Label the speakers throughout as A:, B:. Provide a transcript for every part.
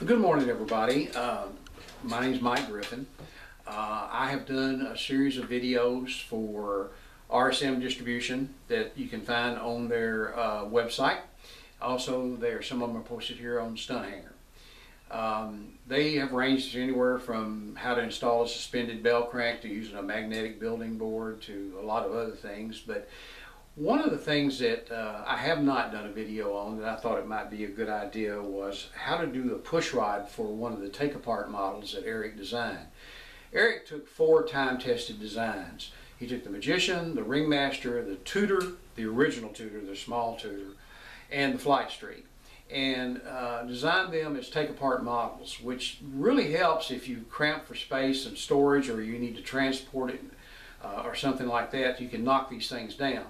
A: Good morning, everybody. My name is Mike Griffin. I have done a series of videos for RSM distribution that you can find on their website. Also, some of them are posted here on Stunt Hanger. They have ranged anywhere from how to install a suspended bell crank to using a magnetic building board to a lot of other things. But one of the things that I have not done a video on that I thought it might be a good idea was how to do a push rod for one of the take-apart models that Eric designed. Eric took 4 time-tested designs. He took the Magician, the Ringmaster, the Tudor, the original Tudor, the small Tudor, and the Flight Street, and designed them as take-apart models, which really helps if you cramp for space and storage, or you need to transport it or something like that. You can knock these things down.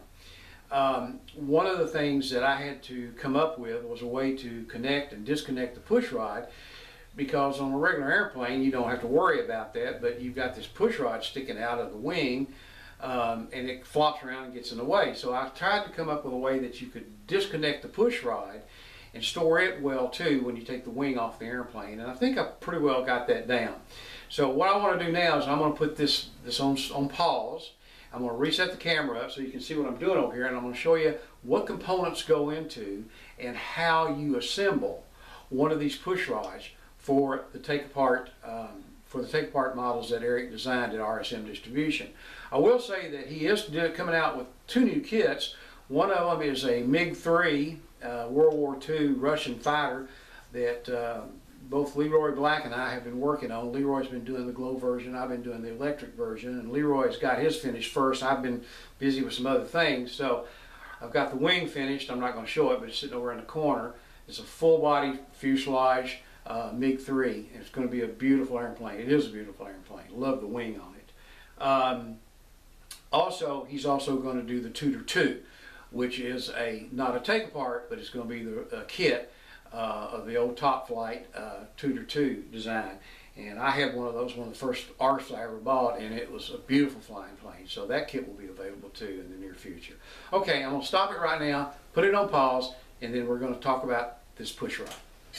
A: One of the things that I had to come up with was a way to connect and disconnect the push rod, because on a regular airplane you don't have to worry about that, but you've got this push rod sticking out of the wing and it flops around and gets in the way. So I tried to come up with a way that you could disconnect the push rod and store it well too when you take the wing off the airplane, and I think I pretty well got that down. So what I want to do now is I'm going to put this on pause. I'm going to reset the camera up so you can see what I'm doing over here, and I'm going to show you what components go into and how you assemble one of these push rods for the take-apart models that Eric designed at RSM Distribution. I will say that he is coming out with 2 new kits. One of them is a MiG-3 World War II Russian fighter that both Leroy Black and I have been working on. Leroy's been doing the glow version, I've been doing the electric version, and Leroy's got his finished first. I've been busy with some other things, so I've got the wing finished. I'm not going to show it, but it's sitting over in the corner. It's a full body fuselage MiG-3, and it's going to be a beautiful airplane. It is a beautiful airplane. Love the wing on it. Also, he's also going to do the Tudor 2, which is not a take apart, but it's going to be the kit of the old Top Flight Tudor 2 design. And I had one of those, one of the first ARFs I ever bought, and it was a beautiful flying plane. So that kit will be available too in the near future. Okay, I'm going to stop it right now, put it on pause, and then we're going to talk about this push rod.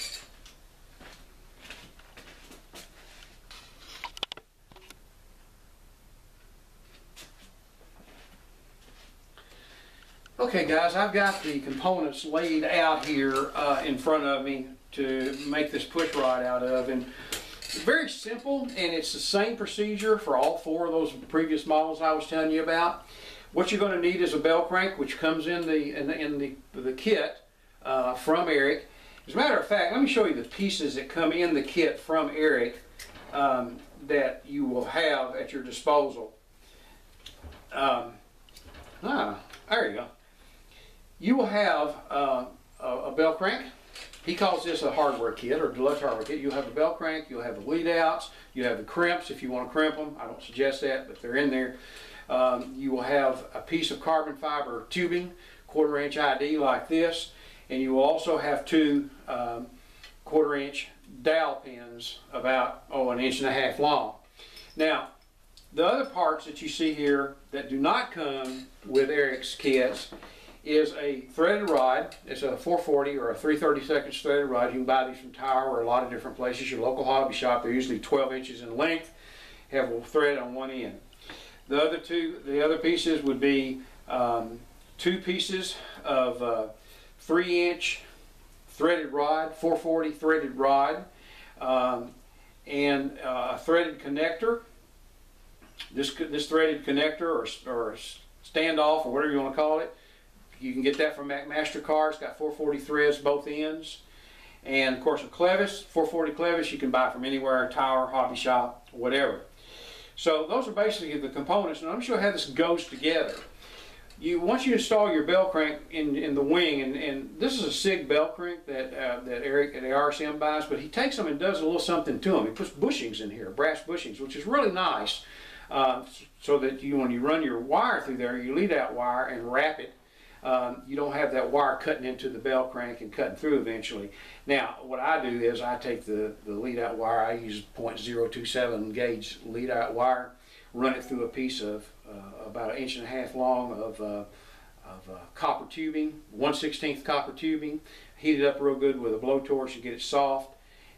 A: Okay guys, I've got the components laid out here in front of me to make this push rod out of, and it's very simple, and it's the same procedure for all 4 of those previous models I was telling you about. What you're going to need is a bell crank, which comes in the kit from Eric. As a matter of fact, let me show you the pieces that come in the kit from Eric that you will have at your disposal. There you go. You will have a bell crank. He calls this a hardware kit or deluxe hardware kit. You'll have a bell crank, you'll have the lead outs, you have the crimps if you want to crimp them. I don't suggest that, but they're in there. You will have a piece of carbon fiber tubing, 1/4 inch ID like this, and you will also have 2 1/4 inch dowel pins about 1.5 inches long. Now, the other parts that you see here that do not come with Eric's kits is a threaded rod. It's a 440 or a 3/32 threaded rod. You can buy these from Tower or a lot of different places. Your local hobby shop, they're usually 12 inches in length, have a thread on one end. The other pieces would be 2 pieces of 3-inch threaded rod, 440 threaded rod, and a threaded connector. This threaded connector or standoff or whatever you want to call it, you can get that from McMaster-Carr. It's got 440 threads both ends, and of course a clevis, 440 clevis, you can buy from anywhere, Tower, hobby shop, whatever. So those are basically the components, and I'm sure how this goes together. Once you install your bell crank in the wing, and this is a SIG bell crank that Eric at RSM buys, but he takes them and does a little something to them. He puts bushings in here, brass bushings, which is really nice, so that when you run your wire through there, you lead out wire and wrap it. You don't have that wire cutting into the bell crank and cutting through eventually. Now, what I do is I take the lead out wire. I use 0.027 gauge lead out wire, run it through a piece of about 1.5 inches long of copper tubing, 1/16 copper tubing, heat it up real good with a blowtorch to get it soft,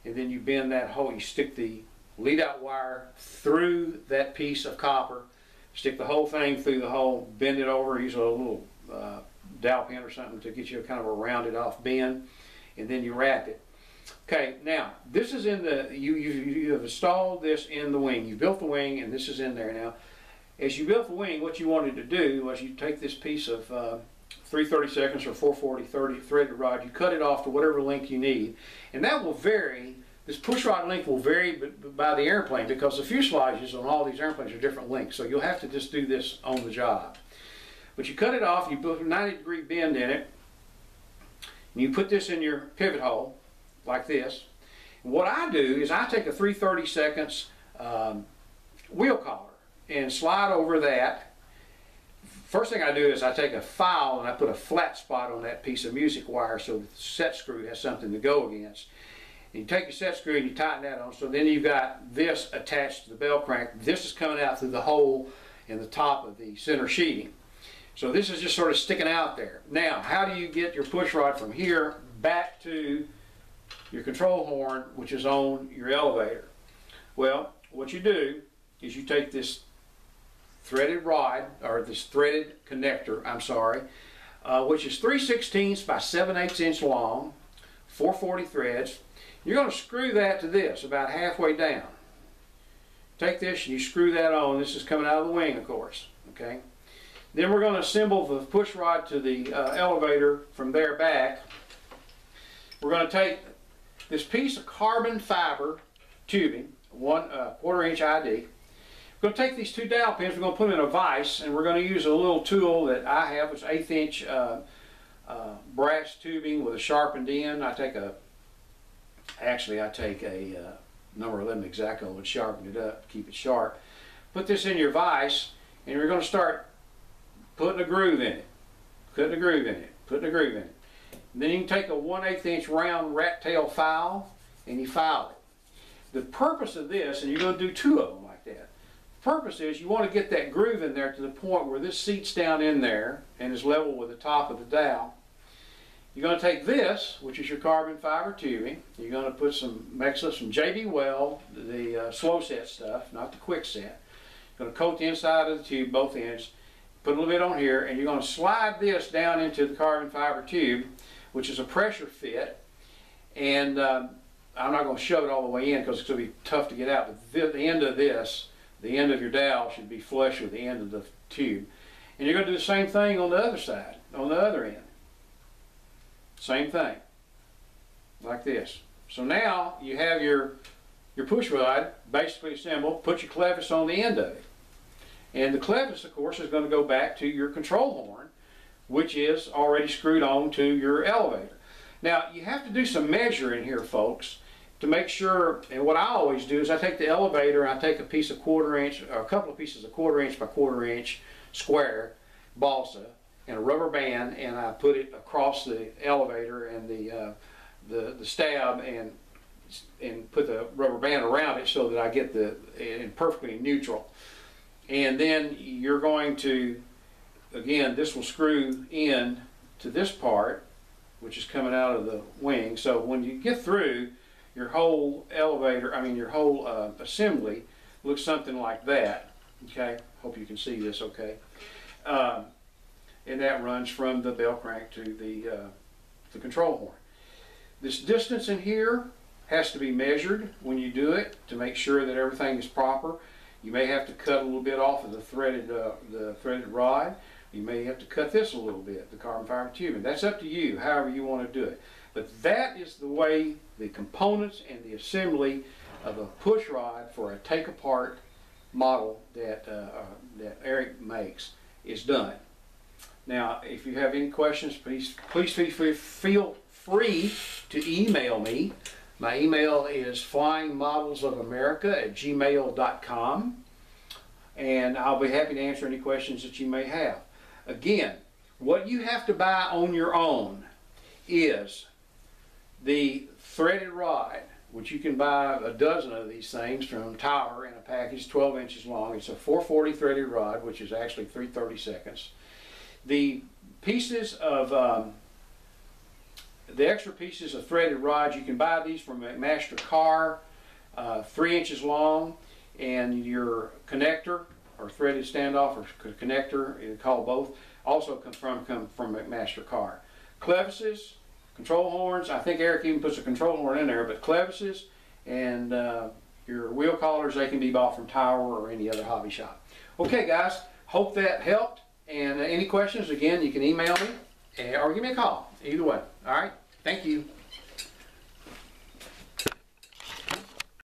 A: and then you bend that hole. You stick the lead out wire through that piece of copper, stick the whole thing through the hole, bend it over, use a little dowel pin or something to get you a kind of a rounded off bend, and then you wrap it. Okay, now this is in the, you have installed this in the wing. You built the wing and this is in there now. As you built the wing, what you wanted to do was you take this piece of 3/32 or 440 threaded rod, you cut it off to whatever length you need, and that will vary. This push rod length will vary by the airplane because the fuselages on all these airplanes are different lengths, so you'll have to just do this on the job. But you cut it off, you put a 90-degree bend in it, and you put this in your pivot hole like this. And what I do is I take a 3/32 wheel collar and slide over that. First thing I do is I take a file and I put a flat spot on that piece of music wire so the set screw has something to go against. And you take your set screw and you tighten that on, so then you've got this attached to the bell crank. This is coming out through the hole in the top of the center sheeting. So this is just sort of sticking out there. Now, how do you get your push rod from here back to your control horn, which is on your elevator? Well, what you do is you take this threaded rod, or this threaded connector, I'm sorry, which is 3/16 by 7/8 inch long, 440 threads. You're going to screw that to this about halfway down. Take this and you screw that on. This is coming out of the wing, of course. Okay. Then we're going to assemble the push rod to the elevator from there back. We're going to take this piece of carbon fiber tubing, 1/4 inch ID. We're going to take these two dowel pins, we're going to put them in a vise, and we're going to use a little tool that I have, which is 1/8 inch brass tubing with a sharpened end. I take a number 11 X-Acto and sharpen it up to keep it sharp. Put this in your vise, and we're going to start putting a groove in it, putting a groove in it, putting a groove in it. And then you can take a 1/8 inch round rat tail file, and you file it. The purpose of this, and you're going to do two of them like that, the purpose is you want to get that groove in there to the point where this seats down in there and is level with the top of the dowel. You're going to take this, which is your carbon fiber tubing. You're going to put mix up some JB Weld, the slow set stuff, not the quick set. You're going to coat the inside of the tube, both ends. Put a little bit on here, and you're going to slide this down into the carbon fiber tube, which is a pressure fit. And I'm not going to shove it all the way in because it's going to be tough to get out. But the end of this, the end of your dowel should be flush with the end of the tube. And you're going to do the same thing on the other side, on the other end. Same thing, like this. So now you have your push rod basically assembled. Put your clevis on the end of it. And the clevis, of course, is going to go back to your control horn, which is already screwed on to your elevator. Now, you have to do some measuring here, folks, to make sure, and what I always do is I take the elevator and I take a piece of 1/4 inch, or a couple of pieces of 1/4 inch by 1/4 inch square balsa and a rubber band, and I put it across the elevator and the stab and put the rubber band around it so that I get it perfectly neutral. And then you're going to, again, this will screw in to this part, which is coming out of the wing. So when you get through, your whole elevator, your whole assembly looks something like that. Okay, hope you can see this okay. And that runs from the bell crank to the control horn. This distance in here has to be measured when you do it to make sure that everything is proper. You may have to cut a little bit off of the threaded rod. You may have to cut this a little bit, the carbon fiber tubing. That's up to you, however you want to do it. But that is the way the components and the assembly of a push rod for a take-apart model that Eric makes is done. Now, if you have any questions, please feel free to email me. My email is flyingmodelsofamerica@gmail.com, and I'll be happy to answer any questions that you may have. Again, what you have to buy on your own is the threaded rod, which you can buy a dozen of these things from Tower in a package 12 inches long. It's a 440 threaded rod, which is actually 3/32. The pieces of the extra pieces of threaded rods, you can buy these from McMaster Car, 3 inches long, and your connector or threaded standoff or connector, you call both, also come from McMaster Car. Clevises, control horns, I think Eric even puts a control horn in there, but clevises and your wheel collars, they can be bought from Tower or any other hobby shop. Okay guys, hope that helped, and any questions, again, you can email me or give me a call, either way. All right, thank you.